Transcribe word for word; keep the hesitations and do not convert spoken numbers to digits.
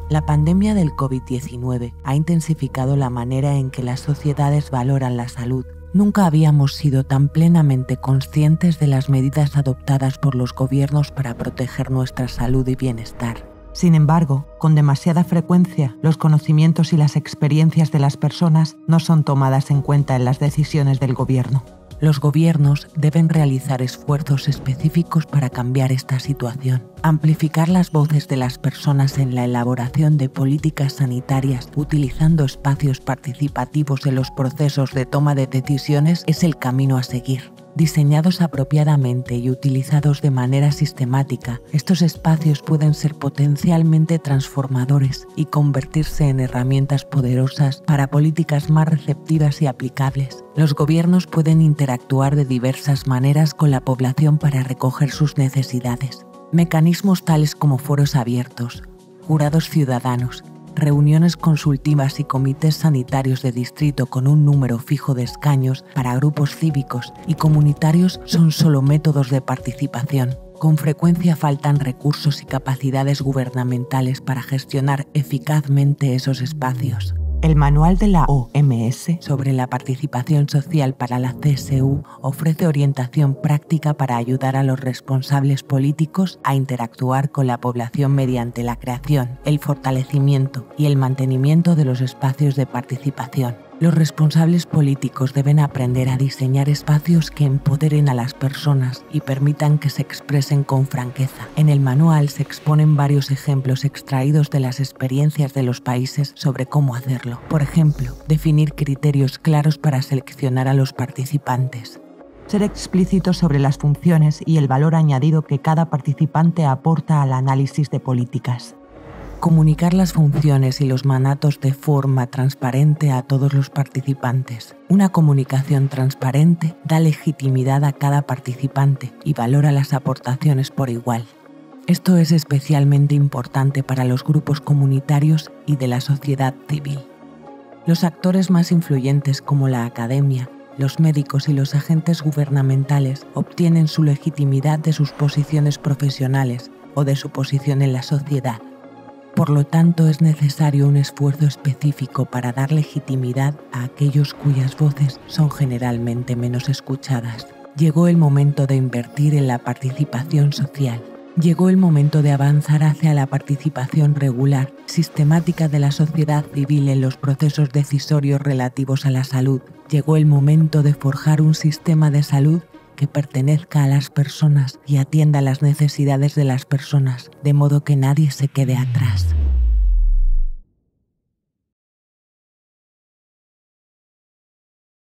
La pandemia del COVID diecinueve ha intensificado la manera en que las sociedades valoran la salud. Nunca habíamos sido tan plenamente conscientes de las medidas adoptadas por los gobiernos para proteger nuestra salud y bienestar. Sin embargo, con demasiada frecuencia, los conocimientos y las experiencias de las personas no son tomadas en cuenta en las decisiones del gobierno. Los gobiernos deben realizar esfuerzos específicos para cambiar esta situación. Amplificar las voces de las personas en la elaboración de políticas sanitarias utilizando espacios participativos en los procesos de toma de decisiones es el camino a seguir. Diseñados apropiadamente y utilizados de manera sistemática, estos espacios pueden ser potencialmente transformadores y convertirse en herramientas poderosas para políticas más receptivas y aplicables. Los gobiernos pueden interactuar de diversas maneras con la población para recoger sus necesidades. Mecanismos tales como foros abiertos, jurados ciudadanos, reuniones consultivas y comités sanitarios de distrito con un número fijo de escaños para grupos cívicos y comunitarios son solo métodos de participación. Con frecuencia faltan recursos y capacidades gubernamentales para gestionar eficazmente esos espacios. El manual de la O M S sobre la participación social para la C S U ofrece orientación práctica para ayudar a los responsables políticos a interactuar con la población mediante la creación, el fortalecimiento y el mantenimiento de los espacios de participación. Los responsables políticos deben aprender a diseñar espacios que empoderen a las personas y permitan que se expresen con franqueza. En el manual se exponen varios ejemplos extraídos de las experiencias de los países sobre cómo hacerlo. Por ejemplo, definir criterios claros para seleccionar a los participantes. Ser explícito sobre las funciones y el valor añadido que cada participante aporta al análisis de políticas. Comunicar las funciones y los mandatos de forma transparente a todos los participantes. Una comunicación transparente da legitimidad a cada participante y valora las aportaciones por igual. Esto es especialmente importante para los grupos comunitarios y de la sociedad civil. Los actores más influyentes como la academia, los médicos y los agentes gubernamentales obtienen su legitimidad de sus posiciones profesionales o de su posición en la sociedad. Por lo tanto, es necesario un esfuerzo específico para dar legitimidad a aquellos cuyas voces son generalmente menos escuchadas. Llegó el momento de invertir en la participación social. Llegó el momento de avanzar hacia la participación regular, sistemática de la sociedad civil en los procesos decisorios relativos a la salud. Llegó el momento de forjar un sistema de salud que pertenezca a las personas y atienda las necesidades de las personas, de modo que nadie se quede atrás.